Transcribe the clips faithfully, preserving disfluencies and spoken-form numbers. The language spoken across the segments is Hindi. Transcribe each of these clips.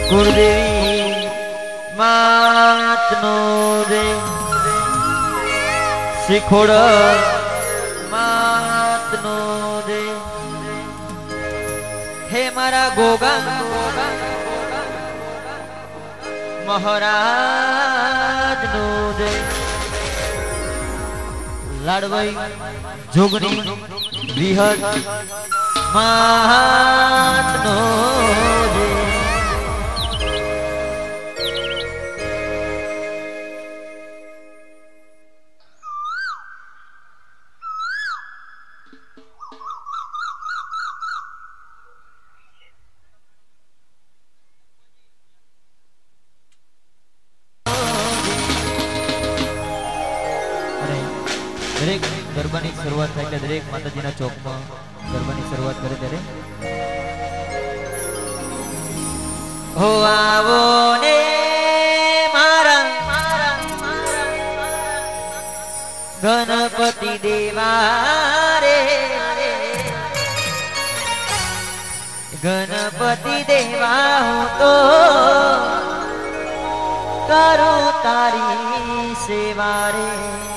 गुरुदेवी मातनो रे शिखोड़ मातनो रे हे मारा गोगा महाराज नो रे लाडवाई जोगनी विहर मातनो रे दरेक गरबानी शुरुआत થાય એટલે દરેક માતાજીના ચોકમાં ગરબાની શરૂઆત કરે ત્યારે હો આવો ને મારા ગણપતિ દેવા રે ગણપતિ દેવા હું તો કરું તારી સેવા રે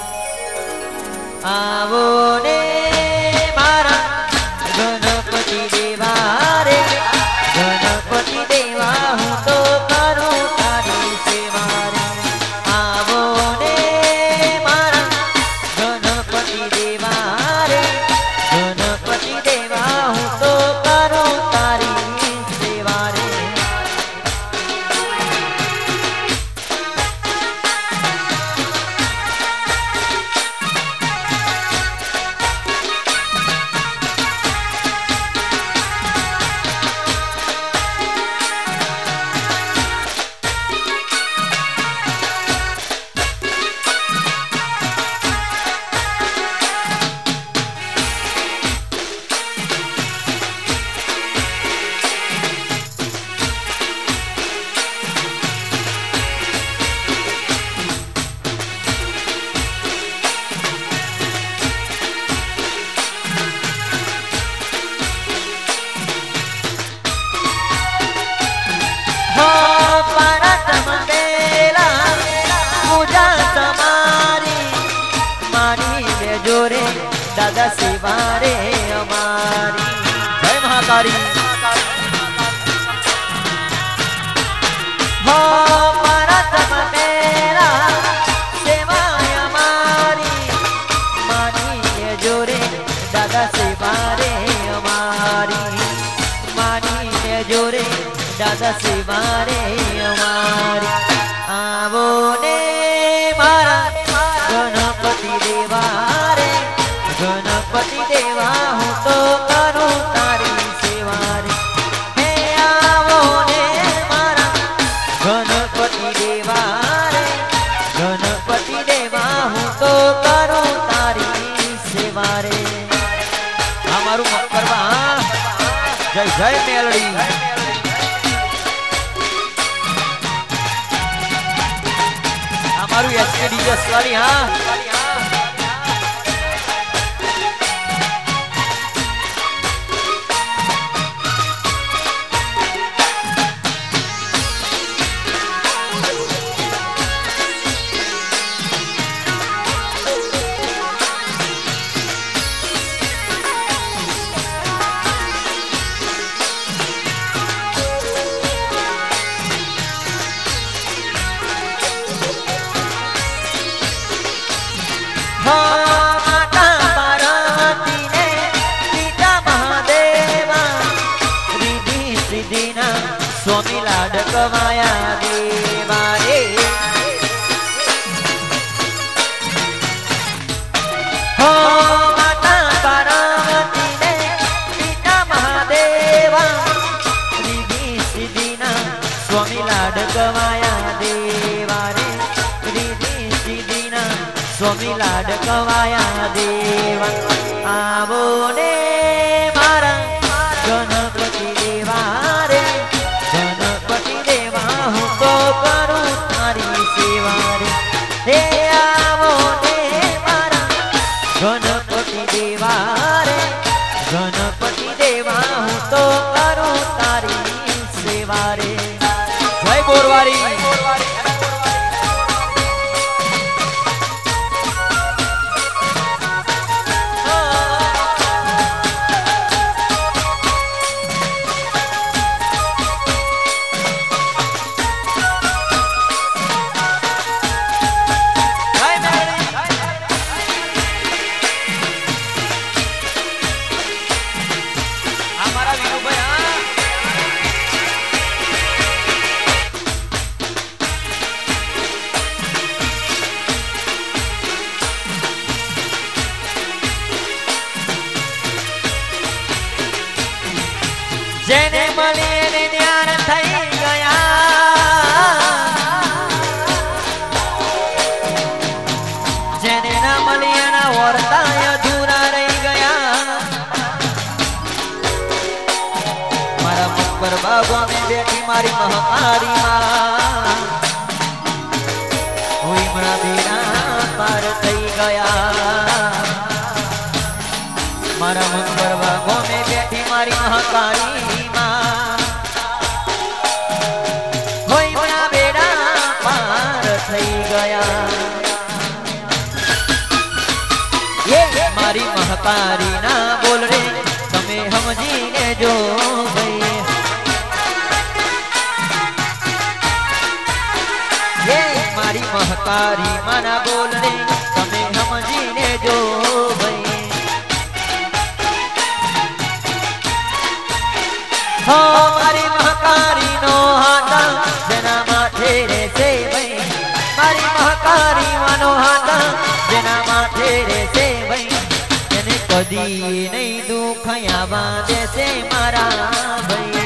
आवो ने मारा गणपति देवा रे गणपति देवा हूँ तो करूँ तारी सेवा रे आवो ने मारा गणपति देवा रे गणपति देवा हूँ तो करूँ तारी सेवा रे जोरे दादा शिवारे हमारी जय महाकाली हो भारत मेरा सेवा हमारी मानिए जोरे दादा शिवारे हमारी मानिए जोरे दादा शिवारे हमारी आवो ने मारा गणपति देवा रे गणपति देवा हूँ तो करूँ तारी सेवा रे हे आवो ने मारा गणपति देवा रे गणपति देवा हूँ तो करूँ तारी सेवा रे हमारू मकरवा जय जय मेलड़ी हमारू एसके डीजे वाली हाँ माता पार्वती ने पिता महादेवा रिद्धि सिद्धिना स्वामी लाडकवाया देवा रे हो माता पार्वती ने पिता महादेवा रिद्धि सिद्धिना स्वामी लाडकवाया देवा रे रिद्धि सिद्धिना स्वामी लाडकवाया देवा आवो ने मारा गणपति देवा रे गणपति देवा हूँ तो करूँ तारी सेवा रे हे आवो ने मारा गणपति देवा रे गणपति देवा हूँ तो करूँ तारी सेवा रे मारी महकारी मां हुई मरा बेड़ा पार थई गया मारा मन करवा गोमे बैठी मारी महकारी मां हुई मरा बेड़ा पार थई गया ये मारी महकारी ना बोल रे तमे हमजी ने जो भई ये मारी महकारी माना बोल रे तमे हमजी ने जो भई हो मारी महकारी नो हाथा जना माथे रे से भई मारी महकारी मानो हाथा जना माथे रे से भई जने कदी नहीं दुख आवा जैसे मारा भई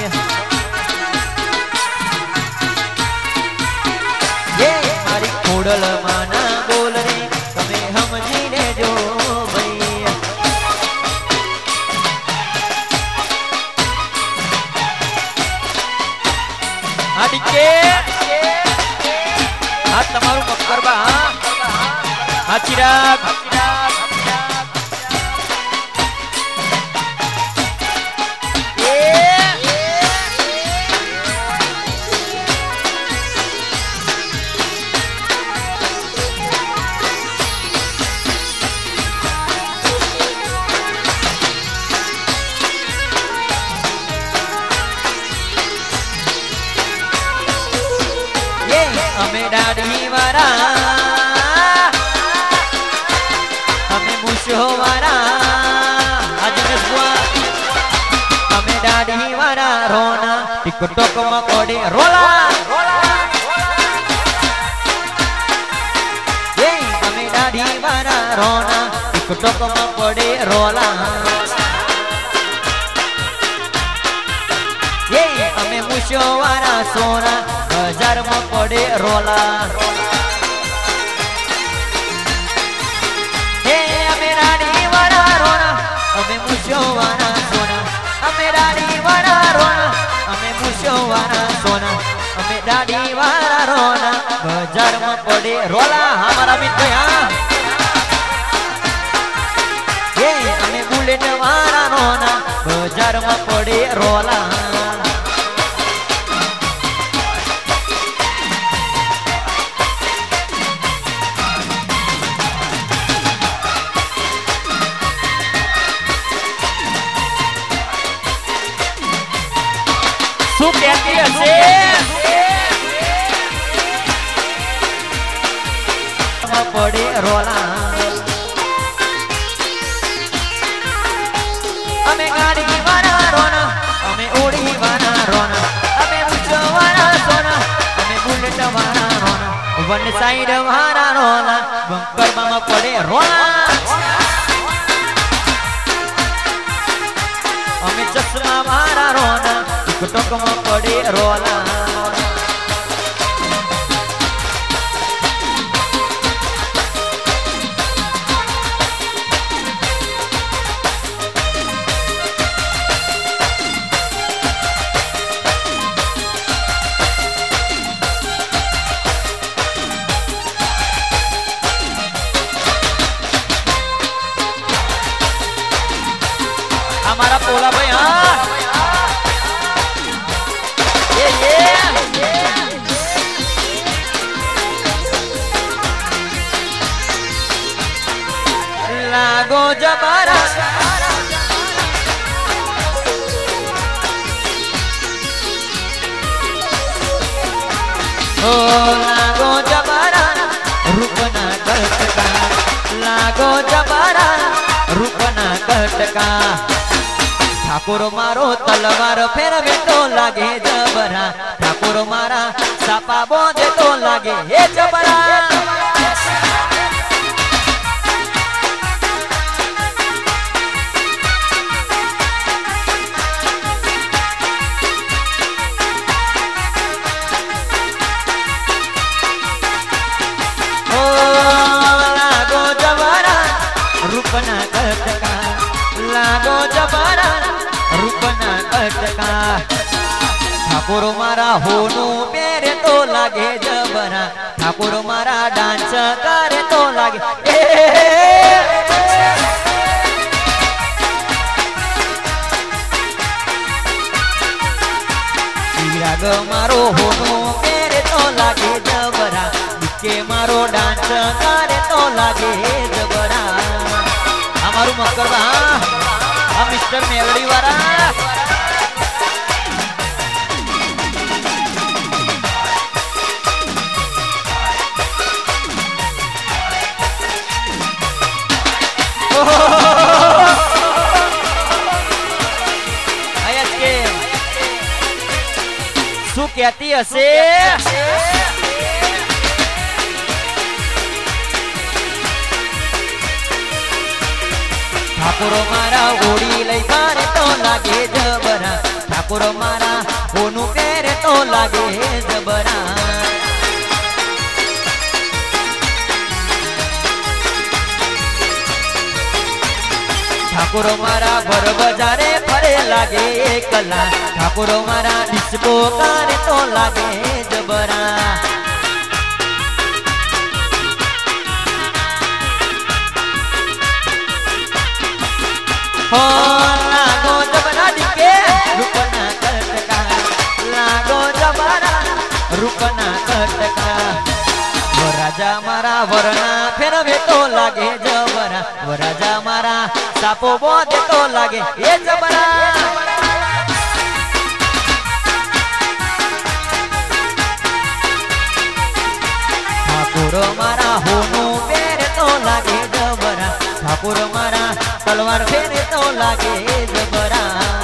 ये मारी खोडल माना बोल रे तमे हमजी ने जो भई आडिके आ तमारू मक्करबा आ चिराग हमें डाढ़ी वारा हमें मुशो वारा आज हमें डाढ़ी वारा रोना टिकटॉक मकोड़े रोला ये हमें डाढ़ी वारा रोना टिकटॉक मकोड़े रोला ये हमें मुशो वारा सोना हजार में पड़े रोला हे हमें रानी वाला रोना हमें मुशो वाला सोना हमें रानी वाला रोना हमें मुशो वाला सोना हमें रानी वाला रोना हजार में पड़े रोला हमारा मित्र यहाँ ये हमें बुलेट वाला रोना हजार में पड़े रोला શું કહેતી હશે પડે રોલા અમે ગાડી વાળા રોના અમે ઓડી વાળા રોના અમે ઊંચો વાળા સોના અમે બુલેટ વાળા રોના વન સાઈડ વાળા રોના બંકર માં પડે રોલા અમે ચશ્મા વાળા રોના टिकटॉक में पड़े रोला हमारा पोला भाई हाँ लागो जबारा ओ लागो जबारा रूपना कटका लागो जबारा रूपना कटका ठाकुर मारो तलवार फेरवे तो लागे जबरा ठाकुर मारा सापा बोझे तो लागे हे जबरा रूपना कटका लागो जबारा रूपना कटका ठाकुर मारा होनू पेरे तो लागे जबरा ठाकुर मारा डांस करे तो लागे राग मारो होनो पेरे तो लागे जबरा के मारो डांस करे तो लागे जबरा हमारू मक्करबा हम मिस्टर मेलडी वाला शू कहती हसे ठाकुर मारा ओड़ी लई करे तो लागे जबरा ठाकुर मारा होनू पेरे तो लागे जबरा ठाकुर मारा भर बजारे फरे लागे कला ठाकुर मारा डिस्को करे तो लागे जबरा हो लागो जबरा डिके रूपना कटका लागो जबरा रूपना कटका वो राजा मारा वरना फिर वे तो लागे जबरा वो राजा मारा सापो बोधे तो लागे ये जबरा ठाकुर मारा होनू पेरे तो लागे जबरा ठाकुर मारा तलवार फेरे तो लागे जबरा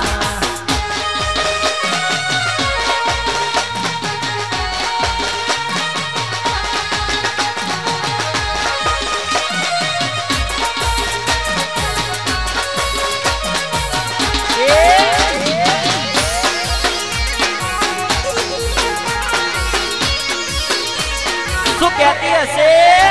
शू कहती हसे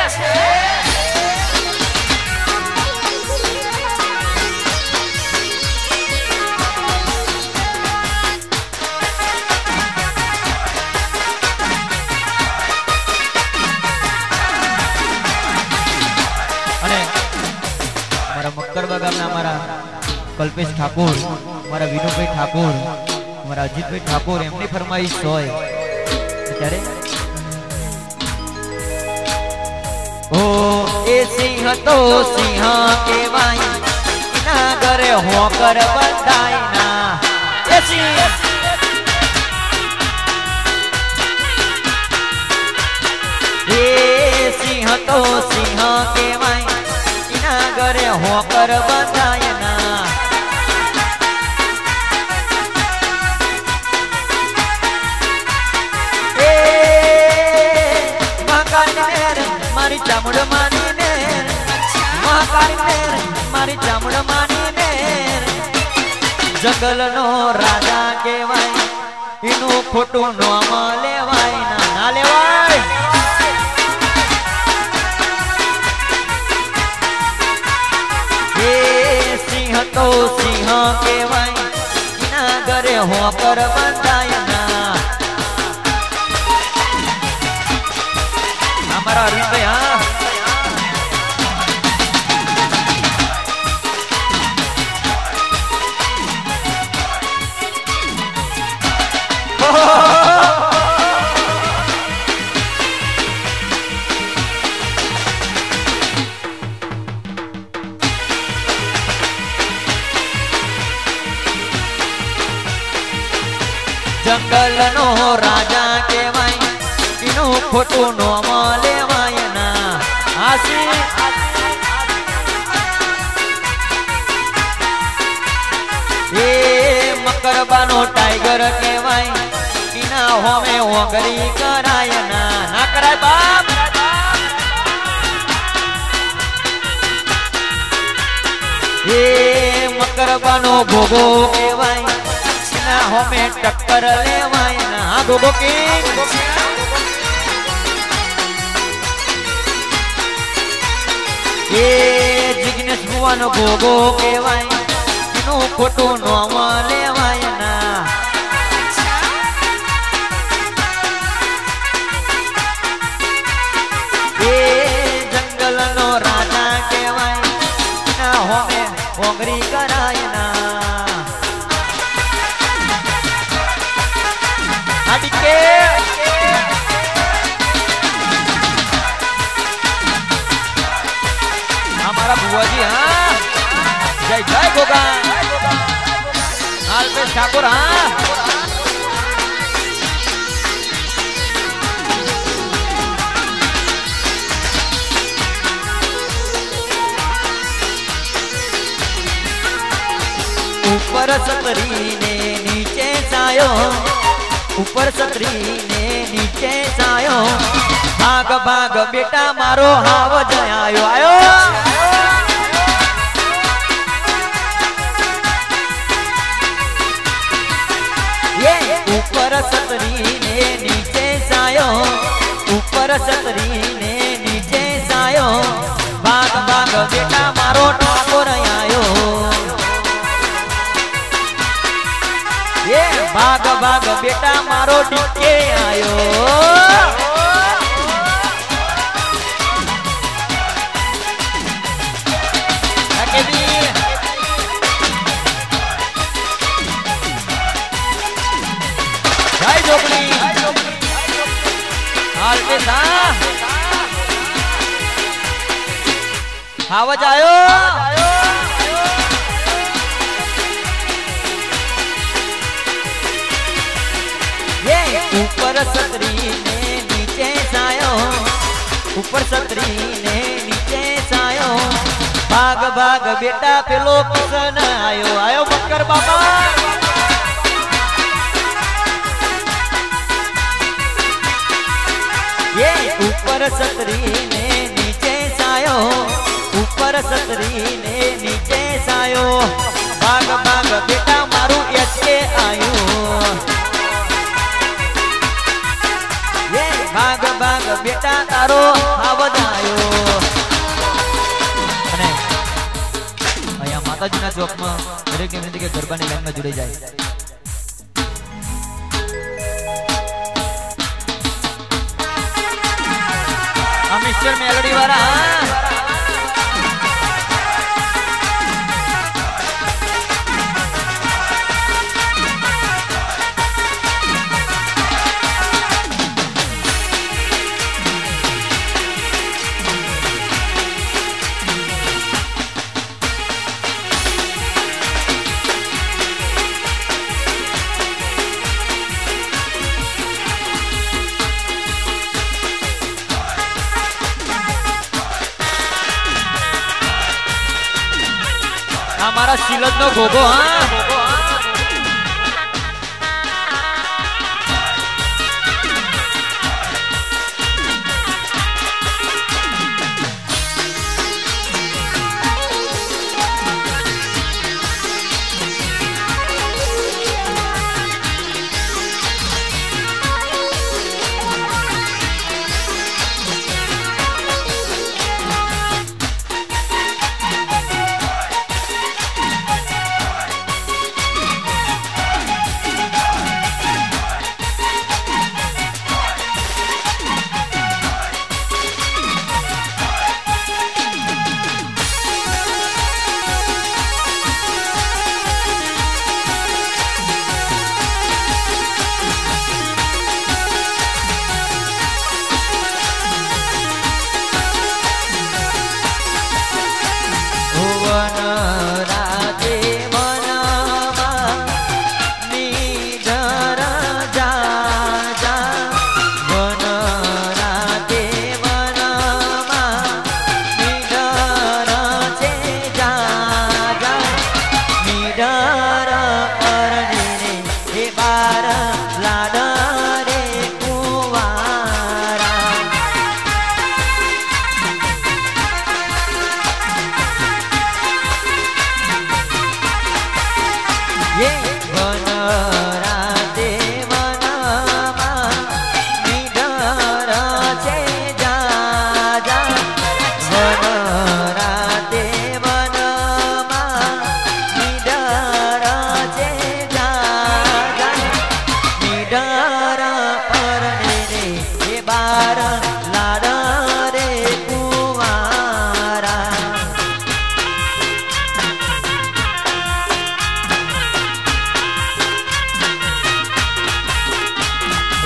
मक्करबा गामना मारा कल्पेश ठाकुर मारा विनू भाई ठाकुर मारा अजीत भाई ठाकुर एमनी फरमाईश होय त्यारे ओ ए सिंह तो सिंह केवाय ना करे होकर बंधाई ना ए सिंह ए सिंह तो सिंह केवाय करे होकर बंधाय ना ए महाकाली नेर मारी चामुंड मानी नेर महाकाली नेर मारी चामुंड मानी नेर जंगल नो राजा केवाय इनु खोटू नाम लेवाय ना ना लेवाय सिंह तो सिंह केवाय ना गरे होकर बंधाय ना हमारा अरविंद भाई हाँ जंगल नो राजा केवाय इनु खोटू नाम लेवाय ना आसी ए मकरबा नो टाइगर केवाय इना होमे होगरी कराय ना ना कराय बाप ए मकरबा नो भोगो केवाय ना हमें टक्कर लेवाय ना गोगो किंग ये जिग्नेश भुवन गोगो केवाय इनु खोटू नाम लेवाय ना मोगरी करायना अटके हमारा बुआ जी हाँ जय जय गोगा अल्पेश ठाकुर हाँ ऊपर छतरी ने नीचे सायो ऊपर छतरी ने नीचे सायो भाग भाग बेटा मारो हाव जयायो आयो ये ऊपर छतरी ने नीचे सायो ऊपर छतरी ने नीचे सायो भाग भाग बेटा मारो ठाकुर आयो ये भाग भाग बेटा मारो टिके आयो जय जोगली हाल पे था आवाज आयो ऊपर छतरी ने नीचे सायो ऊपर छतरी ने नीचे सायो भाग भाग बेटा पेलो किसन आयो आयो बकर बाबा ये ऊपर छतरी ने नीचे सायो ऊपर छतरी ने नीचे सायो भाग भाग बेटा मारू एसके आयो भाग भाग बेटा तारो आवाज आयो અને અહીંયા માતાજીના ચોકમાં દરેક વિનંતી કે ગરબાની લાઈનમાં જોડાઈ જાય આ મિસ્ટર મેલોડી વાળા हमारा शिलद नो गोगो हाँ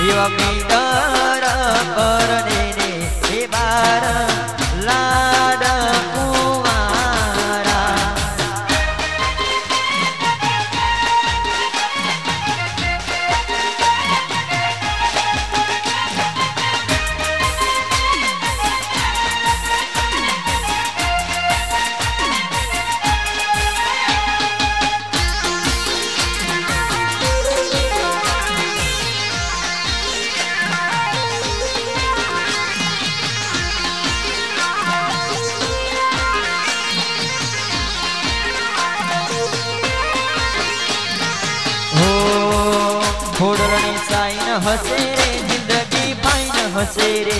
એવા મીટર પરને રે એ બાર લાડ કુંવારા खोडलनी साइन हसे रे जिंदगी फाइन हसे रे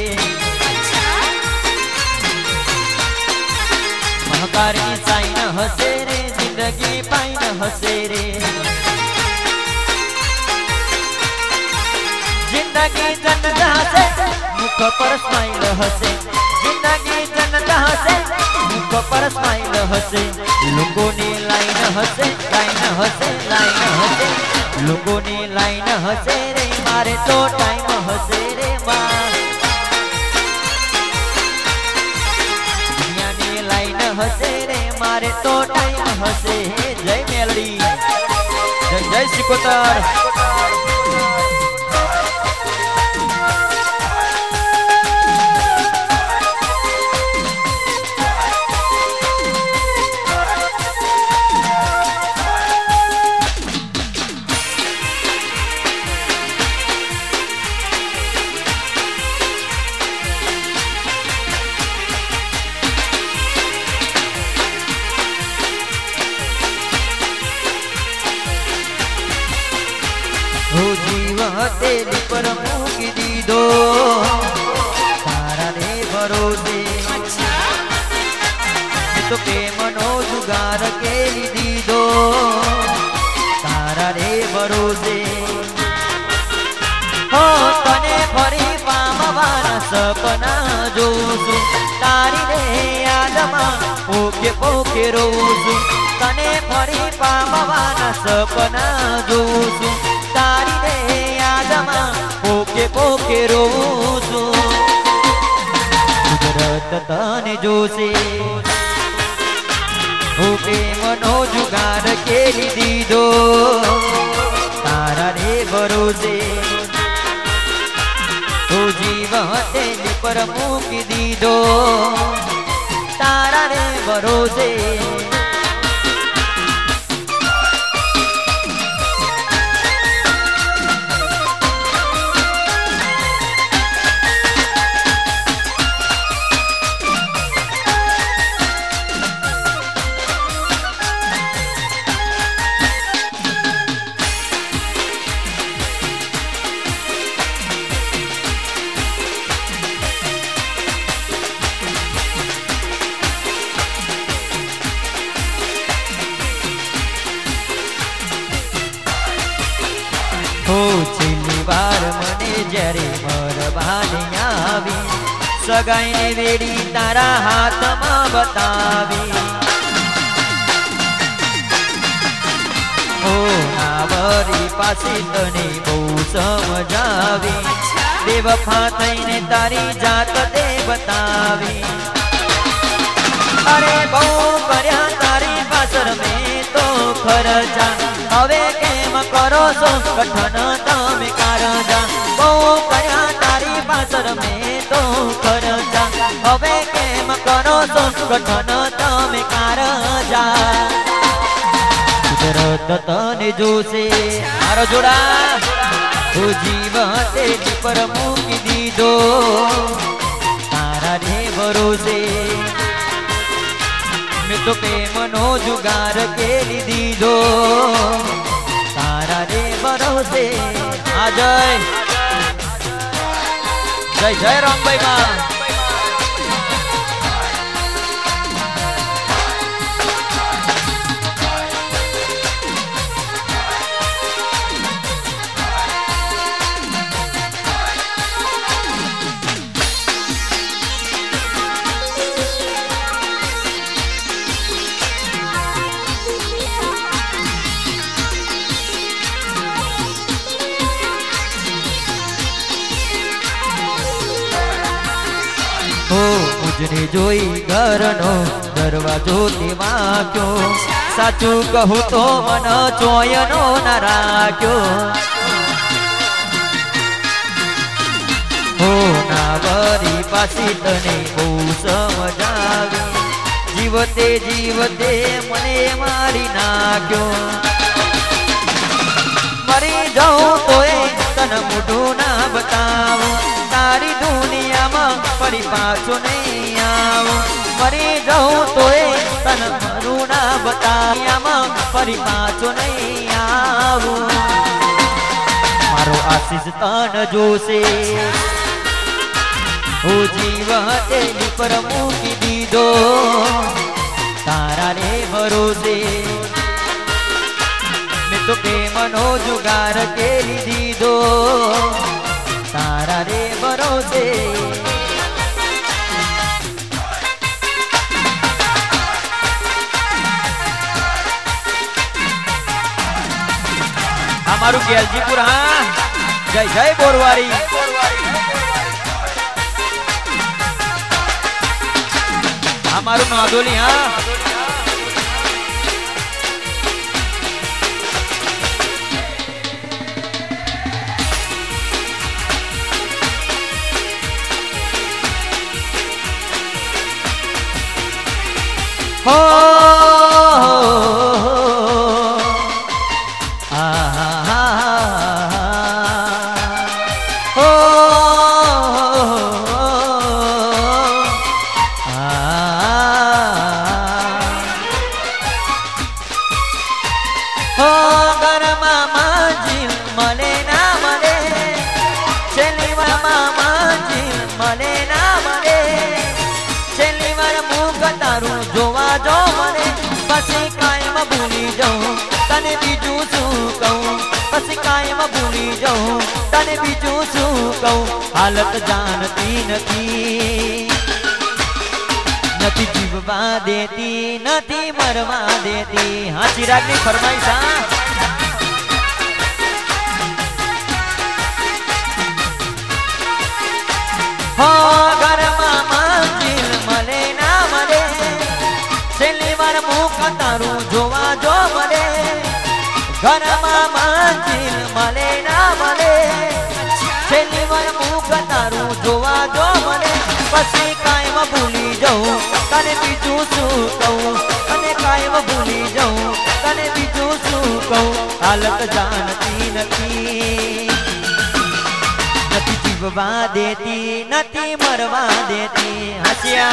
महकारी साइन हसे रे जिंदगी फाइन हसे रे जिंदगी जन्नत हसे मुख पर स्माइल हसे जिंदगी जन्नत हसे मुख पर स्माइल हसे लोगों ने लाइन हसे लाइन हसे लाइन हसे लोगों ने लाइन हसे रे मारे तो टाइम हसे रे मार दुनिया ने लाइन हसे रे मारे तो टाइम हसे जय मेलडी जय जय सिकोतर तेरी पर मूकी दीदो तारा रे भरोसे तो के मनो जुगार के दीदो तारा रे भरोसे हो तने फरी पामवाना सपना जोसु तारी रे यादमा पोके पोके रोसु तने फरी पामवाना सपना जोसु तारी रे यादमा पोके पोके रोसु कुदरत तने जोसे पोके मनो जुगार के दीदो तारा रे भरोसे तो जीवन तेरी पर मूकी दीदो तारा रे भरोसे छेल्ली वार मने जरे मरवाने आवी सगाई ने वेड़ी तारा हाथ में बतावी ओ नावरी पासे तने बहु समझावी बेवफा थईने तारी जात दे बतावी अरे बहु कर्या तारी पासर में तो खर्चा हवे केम करो सो कठन तमे कारजा बहु कर्या तारी पासर में तो खर्चा हवे केम करो सो कठन तमे कारजा कुदरत तने जोसे मारो जोड़ा तो जीवन तेरी पर मूकी दीदो तारा रे भरोसे मैं तो के मनो जुगार के दीदो तारा रे भरोसे आ जय जय जय राम भाई माँ रोजने जोई घरनो दरवाजो ते वाक्यो साचू कहूं तो मन चोयनो न राख्यो हो ना वरी पासी तने बहु समजावी जीवते जीवते मने मारी नाख्यो मरी जाऊं तोए तन मुठू ना बतावो तारी दुनिया में फरी पाछो नहीं आवो मरी जाऊं तोए तन मरू ना बताया में फरी पाछो नहीं आवो मारो आशीष तन जोसे ओ जीव हथेली पर मूकी दीधो तारा रे भरोसे तो प्रेमनो जुगार केली दीदो तारा रे भरोसे हमारू गेलजीपुर हाँ जय जय बोरवारी हमारू नादोली हाँ हो आ हो हो घर मामा जी मले ना मले चली मामा जी मले ना मले चली मार मुख तारू जोवा जो मने पसी कायम भूली जाऊं तने बीजू सू कहूं पसी कायम भूली जाऊं तने बीजू सू कहूं हालत जानती नथी नथी जीववा देती नथी मरवा देती हाँ चिराग नी फरमाइश हो घर मामा दिल मले ना मले छेली वार मुख तारू जोवा जो मले घर मामा दिल मले ना मले छेली वार मुख तारू जोवा जो मले पसी कायम भूली जाऊं तने बीजू सू कहूं तने कायम भूली जाऊं तने बीजू सू कहूं हालत जानती नथी नथी जीववा देती नथी मरवा देती हसिया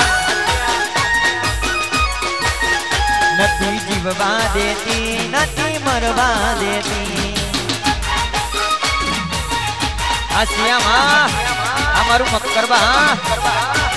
नथी जीववा देती नथी मरवा देती हसिया माँ हमारू मक्कर बा